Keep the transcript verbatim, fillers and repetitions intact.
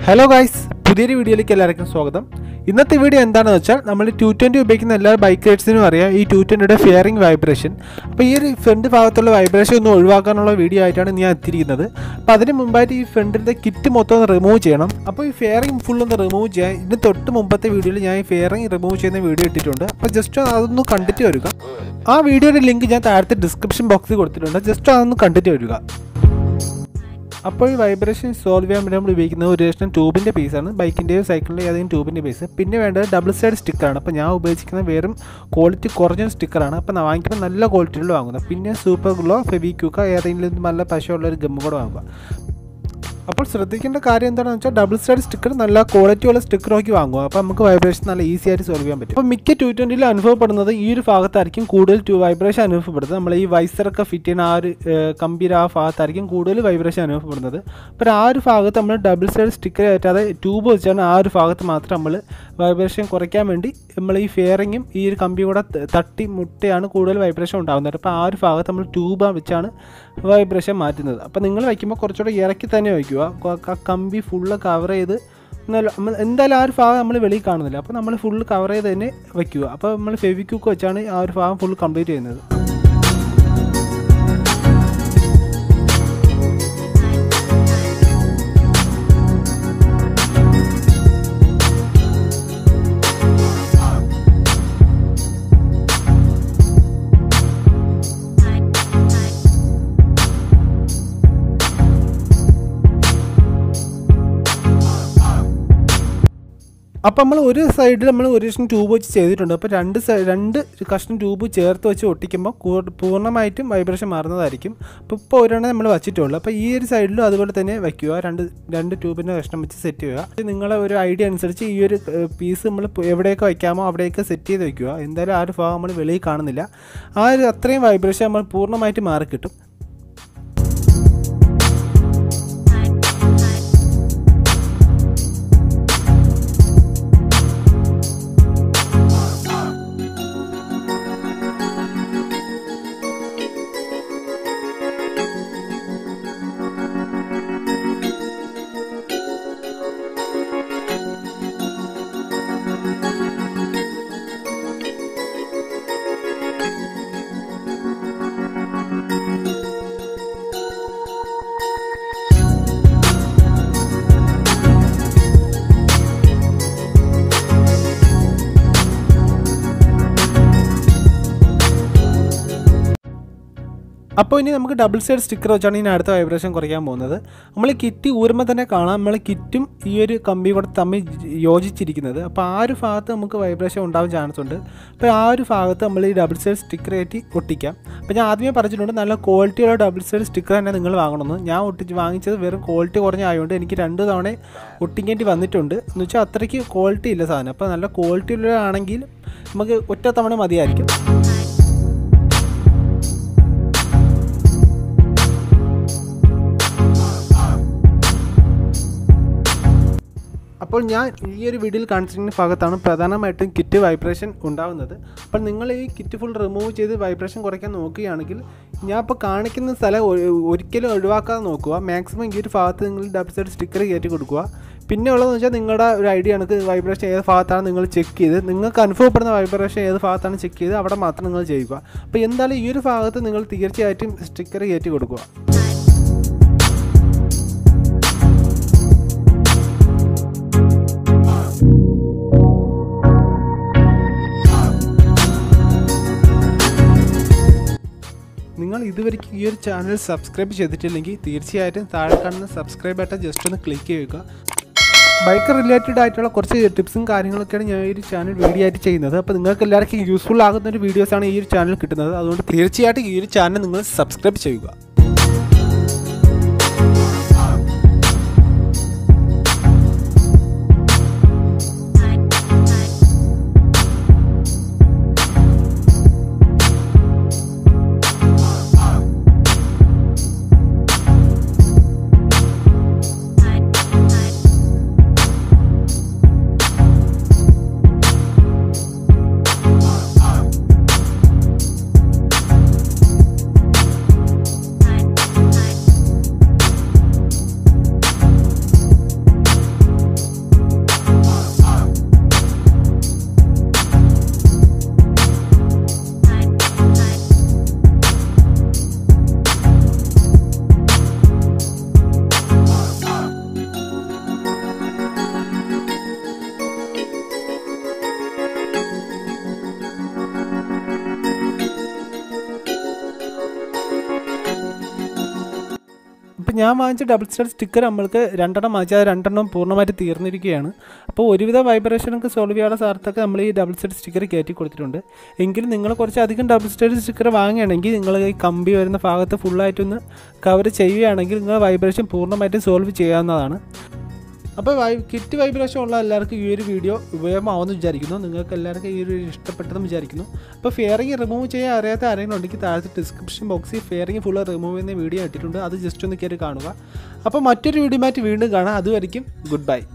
Hello guys, പുതിയൊരു വീഡിയോയിലേക്ക് എല്ലാവർക്കും സ്വാഗതം. ഇന്നത്തെ വീഡിയോ എന്താണെന്ന് വെച്ചാൽ നമ്മൾ ടു ട്വൻറ്റി ഉപയോഗിക്കുന്ന എല്ലാ ബൈക്ക് റൈഡ്സിനും അറിയാം ഈ ടു ട്വൻറ്റിയുടെ ഫിയറിംഗ് വൈബ്രേഷൻ. അപ്പോൾ ഈ ഒരു ഫ്രണ്ട് ഭാഗത്തുള്ള വൈബ്രേഷൻ ഒന്ന് ഒഴിവാക്കാനുള്ള വീഡിയോ ആയിട്ടാണ് ഞാൻ എത്തിയിരിക്കുന്നത്. അപ്പോൾ അതിന് മുമ്പായിട്ട് ഈ ഫ്രണ്ടിൻ്റെ കിറ്റ് മൊത്തം ഒന്ന് റിമൂവ് ചെയ്യണം. അപ്പോൾ ഈ ഫിയറിംഗ് ഫുൾ ഒന്ന് റിമൂവ് ചെയ്യാൻ ഇതിന് തൊട്ട് മുമ്പത്തെ വീഡിയോയിൽ ഞാൻ ഈ ഫിയറിംഗ് റിമൂവ് ചെയ്യുന്ന വീഡിയോ ഇട്ടിട്ടുണ്ട്. അപ്പോൾ ജസ്റ്റ് അതൊന്ന് കണ്ടിട്ട് വരിക. ആ വീഡിയോയുടെ ലിങ്ക് ഞാൻ താഴത്തെ ഡിസ്ക്രിപ്ഷൻ ബോക്സിൽ കൊടുത്തിട്ടുണ്ട്. ജസ്റ്റ് അതൊന്ന് കണ്ടിട്ട് വരിക. അപ്പോൾ ഈ വൈബ്രേഷൻ സോൾവ് ചെയ്യാൻ വേണ്ടി നമ്മൾ ഉപയോഗിക്കുന്നത് ഒരു രക്ഷണം ട്യൂബിൻ്റെ പീസാണ്, ബൈക്കിൻ്റെയോ സൈക്കിളിൻ്റെയോ ഏതെങ്കിലും ട്യൂബിൻ്റെ പീസ്. പിന്നെ വേണ്ടത് ഡബിൾ സൈഡ് സ്റ്റിക്കറാണ്. അപ്പോൾ ഞാൻ ഉപയോഗിക്കുന്നത് വെറും ക്വാളിറ്റി കുറഞ്ഞ സ്റ്റിക്കറാണ്. അപ്പോൾ വാങ്ങിക്കുമ്പോൾ നല്ല ക്വാളിറ്റിയുള്ള വാങ്ങുന്നത്. പിന്നെ സൂപ്പർ ഗ്ലോ, ഫെവിക്വിക്ക്, ഏതെങ്കിലും നല്ല പശയുള്ള ഒരു ഗമ്മ് കൂടെ വാങ്ങുക. അപ്പോൾ ശ്രദ്ധിക്കേണ്ട കാര്യം എന്താണെന്ന് വെച്ചാൽ ഡബിൾ സൈഡ് സ്റ്റിക്കർ നല്ല ക്വാളിറ്റി ഉള്ള സ്റ്റിക്കർ നോക്കി വാങ്ങുക. അപ്പോൾ നമുക്ക് വൈബ്രേഷൻ നല്ല ഈസി ആയിട്ട് സോൾവ് ചെയ്യാൻ പറ്റും. അപ്പോൾ മിക്ക ടു ട്വൻറ്റിയിൽ അനുഭവപ്പെടുന്നത് ഈ ഒരു ഭാഗത്തായിരിക്കും കൂടുതൽ ടു വൈബ്രേഷൻ അനുഭവപ്പെടുന്നത്. നമ്മൾ ഈ വൈസറൊക്കെ ഫിറ്റ് ചെയ്യുന്ന ആ ഒരു കമ്പിയുടെ ആ ഭാഗത്തായിരിക്കും കൂടുതൽ വൈബ്രേഷൻ അനുഭവപ്പെടുന്നത്. അപ്പോൾ ആ ഒരു ഭാഗത്ത് നമ്മൾ ഡബിൾ സൈഡ് സ്റ്റിക്കർ കയറ്റാതെ ട്യൂബ് വെച്ചാണ് ആ ഒരു ഭാഗത്ത് മാത്രം നമ്മൾ വൈബ്രേഷൻ കുറയ്ക്കാൻ വേണ്ടി നമ്മൾ ഈ ഫെയറിങ്ങും ഈ ഒരു കമ്പി കൂടെ തട്ടി മുട്ടയാണ് കൂടുതൽ വൈബ്രേഷൻ ഉണ്ടാകുന്നത്. അപ്പോൾ ആ ഒരു ഭാഗത്ത് നമ്മൾ ട്യൂബ് വെച്ചാണ് വൈബ്രേഷൻ മാറ്റുന്നത്. അപ്പോൾ നിങ്ങൾ വയ്ക്കുമ്പോൾ കുറച്ചുകൂടെ ഇറക്കി തന്നെ വയ്ക്കുക. കമ്പി ഫുള്ള് കവർ ചെയ്ത് എന്തായാലും ആ ഒരു ഭാഗം നമ്മൾ വെളിയിൽ കാണുന്നില്ല. അപ്പോൾ നമ്മൾ ഫുള്ള് കവർ ചെയ്ത് തന്നെ വയ്ക്കുക. അപ്പോൾ നമ്മൾ ഫെവിക്വിക്ക് വെച്ചാണ് ആ ഒരു ഭാഗം ഫുൾ കംപ്ലീറ്റ് ചെയ്യുന്നത്. അപ്പോൾ നമ്മൾ ഒരു സൈഡിൽ നമ്മൾ ഒരു കഷ്ണം ട്യൂബ് വെച്ച് ചെയ്തിട്ടുണ്ട്. അപ്പോൾ രണ്ട് സൈഡ് രണ്ട് കഷ്ണം ട്യൂബ് ചേർത്ത് വെച്ച് ഒട്ടിക്കുമ്പോൾ പൂർണ്ണമായിട്ടും വൈബ്രേഷൻ മാറുന്നതായിരിക്കും. അപ്പോൾ ഇപ്പോൾ ഒരെണ്ണം നമ്മൾ വെച്ചിട്ടുള്ളൂ. അപ്പോൾ ഈ ഒരു സൈഡിലും അതുപോലെ തന്നെ വയ്ക്കുക. രണ്ട് രണ്ട് ട്യൂബിൻ്റെ കഷ്ണം വെച്ച് സെറ്റ് ചെയ്യുക. നിങ്ങളെ ഒരു ഐഡിയ അനുസരിച്ച് ഈ ഒരു പീസ് നമ്മൾ എവിടെയൊക്കെ വയ്ക്കാമോ അവിടെയൊക്കെ സെറ്റ് ചെയ്ത് വയ്ക്കുക. എന്തായാലും ആ ഒരു ഭാഗം നമ്മൾ വെളിയിൽ കാണുന്നില്ല. ആ ഒരു അത്രയും വൈബ്രേഷൻ നമ്മൾ പൂർണ്ണമായിട്ട് മാറി കിട്ടും. അപ്പോൾ ഇനി നമുക്ക് ഡബിൾ സൈഡ് സ്റ്റിക്കർ വെച്ചാണ് ഇനി അടുത്ത വൈബ്രേഷൻ കുറയ്ക്കാൻ പോകുന്നത്. നമ്മൾ കിറ്റ് ഊരുമ്പോൾ തന്നെ കാണാം നമ്മൾ കിറ്റും ഈ ഒരു കമ്പി കൂടെ തമ്മിൽ യോജിച്ചിരിക്കുന്നത്. അപ്പോൾ ആ ഒരു ഭാഗത്ത് നമുക്ക് വൈബ്രേഷൻ ഉണ്ടാവാൻ ചാൻസ് ഉണ്ട്. അപ്പോൾ ആ ഒരു ഭാഗത്ത് നമ്മൾ ഈ ഡബിൾ സൈഡ് സ്റ്റിക്കർ കയറ്റി ഒട്ടിക്കാം. അപ്പോൾ ഞാൻ ആദ്യമേ പറഞ്ഞിട്ടുണ്ട് നല്ല ക്വാളിറ്റിയുള്ള ഡബിൾ സൈഡ് സ്റ്റിക്കർ തന്നെ നിങ്ങൾ വാങ്ങണമെന്ന്. ഞാൻ ഒട്ടിച്ച് വാങ്ങിച്ചത് വെറും ക്വാളിറ്റി കുറഞ്ഞ ആയതുകൊണ്ട് എനിക്ക് രണ്ട് തവണ ഒട്ടിക്കേണ്ടി വന്നിട്ടുണ്ട്. എന്ന് വെച്ചാൽ അത്രയ്ക്ക് ക്വാളിറ്റി ഇല്ല സാധനം. അപ്പോൾ നല്ല ക്വാളിറ്റി ഉള്ളതാണെങ്കിൽ നമുക്ക് ഒറ്റ തവണ മതിയായിരിക്കും. അപ്പോൾ ഞാൻ ഈ ഒരു വീഡിയോയിൽ കാണിച്ചിരിക്കുന്ന ഭാഗത്താണ് പ്രധാനമായിട്ടും കിറ്റ് വൈബ്രേഷൻ ഉണ്ടാകുന്നത്. അപ്പോൾ നിങ്ങൾ ഈ കിറ്റ് ഫുൾ റിമൂവ് ചെയ്ത് വൈബ്രേഷൻ കുറയ്ക്കാൻ നോക്കുകയാണെങ്കിൽ ഞാൻ ഇപ്പോൾ കാണിക്കുന്ന സ്ഥലം ഒരിക്കലും ഒഴിവാക്കാതെ നോക്കുക. മാക്സിമം ഈ ഒരു ഭാഗത്ത് നിങ്ങൾ ഡബിൾ സൈഡ് സ്റ്റിക്കർ കയറ്റി കൊടുക്കുക. പിന്നെ ഉള്ളതെന്ന് വെച്ചാൽ നിങ്ങളുടെ ഒരു ഐഡിയ ആണ് വൈബ്രേഷൻ ഏത് ഭാഗത്താണ് നിങ്ങൾ ചെക്ക് ചെയ്ത് നിങ്ങൾക്ക് അനുഭവപ്പെടുന്ന വൈബ്രേഷൻ ഏത് ഭാഗത്താണ് ചെക്ക് ചെയ്ത് അവിടെ മാത്രം നിങ്ങൾ ചെയ്യുക. അപ്പോൾ എന്തായാലും ഈ ഒരു ഭാഗത്ത് നിങ്ങൾ തീർച്ചയായിട്ടും സ്റ്റിക്കർ കയറ്റി കൊടുക്കുക. നിങ്ങൾ ഇതുവരെയ്ക്ക് ഈ ഒരു ചാനൽ സബ്സ്ക്രൈബ് ചെയ്തിട്ടില്ലെങ്കിൽ തീർച്ചയായിട്ടും താഴെ കാണുന്ന സബ്സ്ക്രൈബ് ബട്ടൺ ജസ്റ്റ് ഒന്ന് ക്ലിക്ക് ചെയ്യുക. ബൈക്ക് റിലേറ്റഡ് ആയിട്ടുള്ള കുറച്ച് ടിപ്സും കാര്യങ്ങളൊക്കെയാണ് ഞാൻ ഈ ഒരു ചാനൽ വീഡിയോ ആയിട്ട് ചെയ്യുന്നത്. അപ്പോൾ നിങ്ങൾക്ക് എല്ലാവർക്കും യൂസ്ഫുൾ ആകുന്ന ഒരു വീഡിയോസാണ് ഈ ഒരു ചാനൽ കിട്ടുന്നത്. അതുകൊണ്ട് തീർച്ചയായിട്ടും ഈ ഒരു ചാനൽ നിങ്ങൾ സബ്സ്ക്രൈബ് ചെയ്യുക. അപ്പോൾ ഞാൻ വാങ്ങിച്ച ഡബിൾ സ്റ്റഡ് സ്റ്റിക്കർ നമ്മൾക്ക് രണ്ടെണ്ണം വാങ്ങിച്ചാൽ അത് രണ്ടെണ്ണം പൂർണ്ണമായിട്ട് തീർന്നിരിക്കുകയാണ്. അപ്പോൾ ഒരുവിധ വൈബ്രേഷനൊക്കെ സോൾവ് ചെയ്യാനുള്ള സ്ഥലത്തൊക്കെ നമ്മൾ ഈ ഡബിൾ സ്റ്റഡ് സ്റ്റിക്കർ കയറ്റി കൊടുത്തിട്ടുണ്ട്. എങ്കിലും നിങ്ങൾ കുറച്ചധികം ഡബിൾ സ്റ്റഡ് സ്റ്റിക്കർ വാങ്ങുകയാണെങ്കിൽ നിങ്ങൾ ഈ കമ്പി വരുന്ന ഭാഗത്ത് ഫുള്ളായിട്ടൊന്ന് കവർ ചെയ്യുകയാണെങ്കിൽ നിങ്ങൾ വൈബ്രേഷൻ പൂർണ്ണമായിട്ടും സോൾവ് ചെയ്യാവുന്നതാണ്. അപ്പോൾ വൈ കിറ്റ് വൈബ്രേഷൻ ഉള്ള എല്ലാവർക്കും ഈ ഒരു വീഡിയോ ഉപയോഗമാവുമെന്ന് വിചാരിക്കുന്നു. നിങ്ങൾക്ക് എല്ലാവർക്കും ഈ ഒരു ഇഷ്ടപ്പെട്ടെന്ന് വിചാരിക്കുന്നു. അപ്പോൾ ഫെയറിങ് റിമൂവ് ചെയ്യാൻ അറിയാത്ത ആരെങ്കിലും ഉണ്ടെങ്കിൽ താഴത്തെ ഡിസ്ക്രിപ്ഷൻ ബോക്സിൽ ഫെയറിങ് ഫുള്ള് റിമൂവ് ചെയ്യുന്ന വീഡിയോ ഇട്ടിട്ടുണ്ട്. അത് ജസ്റ്റ് ഒന്ന് കയറി കാണുക. അപ്പോൾ മറ്റൊരു വീഡിയോ മാറ്റി വീണ്ടും കാണാം. അതുവരെയും ഗുഡ് ബൈ.